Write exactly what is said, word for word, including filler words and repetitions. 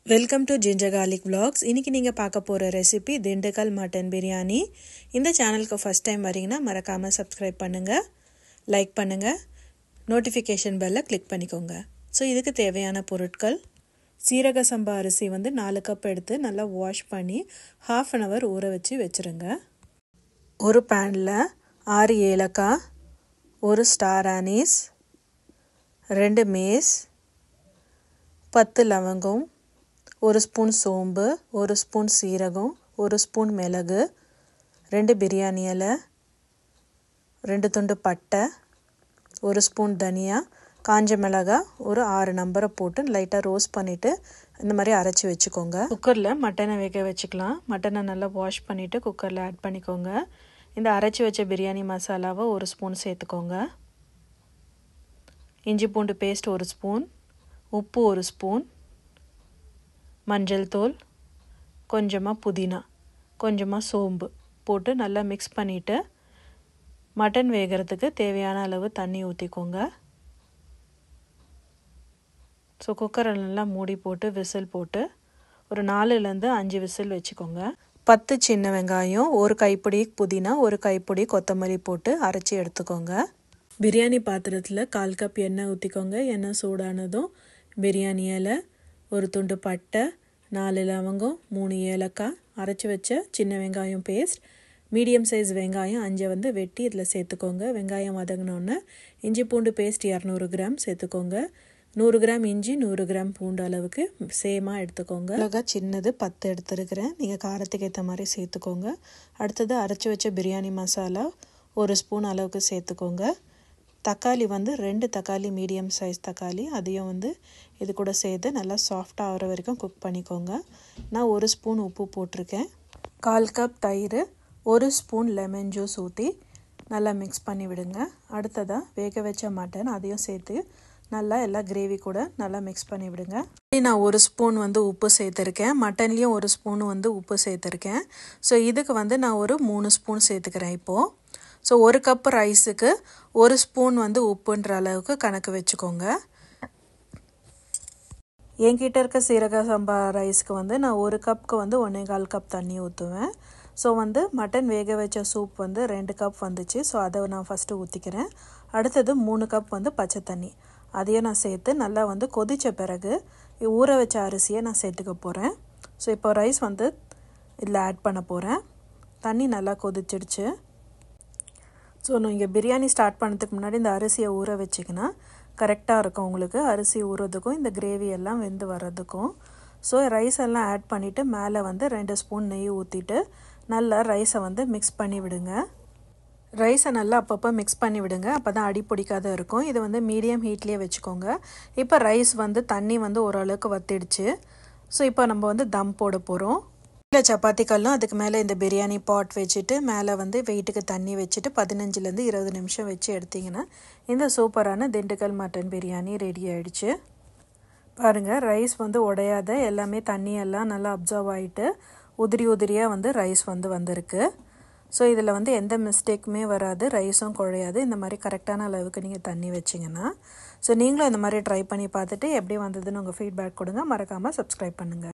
Welcome to ginger garlic vlogs. இன்னைக்கு நீங்க பார்க்க போற ரெசிபி திண்டுக்கல் மட்டன் பிரியாணி. இந்த சேனலுக்கு ஃபர்ஸ்ட் டைம் வரீங்கன்னா மறக்காம Subscribe பண்ணுங்க, லைக் பண்ணுங்க, நோட்டிஃபிகேஷன் பெல்லை கிளிக் பண்ணிக்கோங்க. ஸோ இதுக்கு தேவையான பொருட்கள்: சீரக சம்பா அரிசி வந்து நாலு கப் எடுத்து நல்லா வாஷ் பண்ணி half an hour ஊற வச்சு வச்சிருங்க. ஒரு பேன்ல ஆறு ஏலக்காய், ஒரு ஸ்டார் ஆனீஸ், ரெண்டு மேஸ், பத்து லவங்கம், ஒரு ஸ்பூன் சோம்பு, ஒரு ஸ்பூன் சீரகம், ஒரு ஸ்பூன் மிளகு, ரெண்டு பிரியாணி இலை, ரெண்டு துண்டு பட்டை, ஒரு ஸ்பூன் தனியா, காஞ்ச மிளகாய் ஒரு ஆறு நம்பரை போட்டு லைட்டாக ரோஸ்ட் பண்ணிவிட்டு இந்த மாதிரி அரைச்சி வச்சுக்கோங்க. குக்கரில் மட்டனை வேக வச்சுக்கலாம். மட்டனை நல்லா வாஷ் பண்ணிவிட்டு குக்கரில் ஆட் பண்ணிக்கோங்க. இந்த அரைச்சி வச்ச பிரியாணி மசாலாவை ஒரு ஸ்பூன் சேர்த்துக்கோங்க. இஞ்சி பூண்டு பேஸ்ட் ஒரு ஸ்பூன், உப்பு ஒரு ஸ்பூன், மஞ்சள் தூள், கொஞ்சமாக புதினா, கொஞ்சமாக சோம்பு போட்டு நல்லா மிக்ஸ் பண்ணிவிட்டு மட்டன் வேகிறதுக்கு தேவையான அளவு தண்ணி ஊற்றிக்கோங்க. ஸோ குக்கரை நல்லா மூடி போட்டு விசில் போட்டு ஒரு நாலுலேருந்து அஞ்சு விசில் வச்சுக்கோங்க. பத்து சின்ன வெங்காயம், ஒரு கைப்பிடி புதினா, ஒரு கைப்பிடி கொத்தமல்லி போட்டு அரைச்சி எடுத்துக்கோங்க. பிரியாணி பாத்திரத்தில் கால் கப் எண்ணெய் ஊற்றிக்கோங்க. எண்ணெய் சூடானதும் பிரியாணி இலை, ஒரு துண்டு பட்டை, நாலு லவங்கம், மூணு ஏலக்காய், அரைச்சி வச்ச சின்ன வெங்காயம் பேஸ்ட், மீடியம் சைஸ் வெங்காயம் அஞ்சை வந்து வெட்டி இதில் சேர்த்துக்கோங்க. வெங்காயம் வதங்கினோன்னே இஞ்சி பூண்டு பேஸ்ட் இரநூறு கிராம் சேர்த்துக்கோங்க. நூறு கிராம் இஞ்சி, நூறு கிராம் பூண்டு அளவுக்கு சேமாக எடுத்துக்கோங்க. மிளகா சின்னது பத்து எடுத்துருக்கிறேன், நீங்கள் காரத்துக்கு ஏற்ற மாதிரி சேர்த்துக்கோங்க. அடுத்தது அரைச்சி வச்ச பிரியாணி மசாலா ஒரு ஸ்பூன் அளவுக்கு சேர்த்துக்கோங்க. தக்காளி வந்து ரெண்டு தக்காளி மீடியம் சைஸ் தக்காளி, அதையும் வந்து இது கூட சேர்த்து நல்லா சாஃப்டாக ஆகிற வரைக்கும் குக் பண்ணிக்கோங்க. நான் ஒரு ஸ்பூன் உப்பு போட்டிருக்கேன். கால் கப் தயிர், ஒரு ஸ்பூன் லெமன் ஜூஸ் ஊற்றி நல்லா மிக்ஸ் பண்ணி விடுங்க. அடுத்ததாக வேக வச்ச மட்டன் அதையும் சேர்த்து நல்லா எல்லா கிரேவி கூட நல்லா மிக்ஸ் பண்ணி விடுங்க. நான் ஒரு ஸ்பூன் வந்து உப்பு சேர்த்துருக்கேன். மட்டன்லேயும் ஒரு ஸ்பூன் வந்து உப்பு சேர்த்துருக்கேன். ஸோ இதுக்கு வந்து நான் ஒரு மூணு ஸ்பூன் சேர்த்துக்கிறேன் இப்போது. ஸோ ஒரு கப் ரைஸுக்கு ஒரு ஸ்பூன் வந்து உப்புன்ற அளவுக்கு கணக்கு வச்சுக்கோங்க. என்கிட்ட இருக்க சீரக சம்பா ரைஸ்க்கு வந்து நான் ஒரு கப்புக்கு வந்து ஒன்றே கால் கப் தண்ணி ஊற்றுவேன். ஸோ வந்து மட்டன் வேக வச்ச சூப் வந்து ரெண்டு கப் வந்துச்சு. ஸோ அதை நான் ஃபஸ்ட்டு ஊற்றிக்கிறேன். அடுத்தது மூணு கப் வந்து பச்சை தண்ணி, அதையும் நான் சேர்த்து நல்லா வந்து கொதித்த பிறகு ஊற வச்ச அரிசியை நான் சேர்த்துக்க போகிறேன். ஸோ இப்போ ரைஸ் வந்து இதில் ஆட் பண்ண போகிறேன். தண்ணி நல்லா கொதிச்சிடுச்சு. ஸோ நீங்கள் பிரியாணி ஸ்டார்ட் பண்ணுறதுக்கு முன்னாடி இந்த அரிசியை ஊற வச்சிங்கன்னா கரெக்டாக இருக்கும் உங்களுக்கு, அரிசி ஊறுறதுக்கும் இந்த கிரேவி எல்லாம் வெந்து வர்றதுக்கும். ஸோ ரைஸ் எல்லாம் ஆட் பண்ணிவிட்டு மேலே வந்து ரெண்டு ஸ்பூன் நெய் ஊற்றிட்டு நல்லா ரைஸை வந்து மிக்ஸ் பண்ணி விடுங்க. ரைஸை நல்லா அப்பப்போ மிக்ஸ் பண்ணி விடுங்க, அப்போ தான் அடி பிடிக்காத இருக்கும். இது வந்து மீடியம் ஹீட்லேயே வச்சுக்கோங்க. இப்போ ரைஸ் வந்து தண்ணி வந்து ஓரளவுக்கு வத்திடுச்சு. ஸோ இப்போ நம்ம வந்து தம் போட போகிறோம். இல்லை சப்பாத்தி கல்லும் அதுக்கு மேலே இந்த பிரியாணி பாட் வச்சுட்டு மேலே வந்து வெயிட்டுக்கு தண்ணி வச்சுட்டு பதினஞ்சுலேருந்து இருபது நிமிஷம் வச்சு எடுத்திங்கன்னா இந்த சூப்பரான திண்டுக்கல் மட்டன் பிரியாணி ரெடி ஆகிடுச்சு. பாருங்கள், ரைஸ் வந்து உடையாத, எல்லாமே தண்ணியெல்லாம் நல்லா அப்சர்வ் ஆகிட்டு உதிரி உதிரியாக வந்து ரைஸ் வந்து வந்திருக்கு. ஸோ இதில் வந்து எந்த மிஸ்டேக்குமே வராது, ரைஸும் குழையாது. இந்த மாதிரி கரெக்டான அளவுக்கு நீங்கள் தண்ணி வச்சிங்கன்னா. ஸோ நீங்களும் இந்த மாதிரி ட்ரை பண்ணி பார்த்துட்டு எப்படி வந்ததுன்னு உங்கள் ஃபீட்பேக் கொடுங்க. மறக்காமல் Subscribe பண்ணுங்கள்.